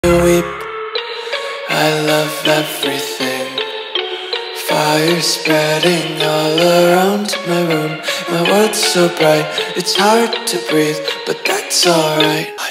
weep, I love everything. Fire spreading all around my room. My world's so bright, it's hard to breathe, but that's alright.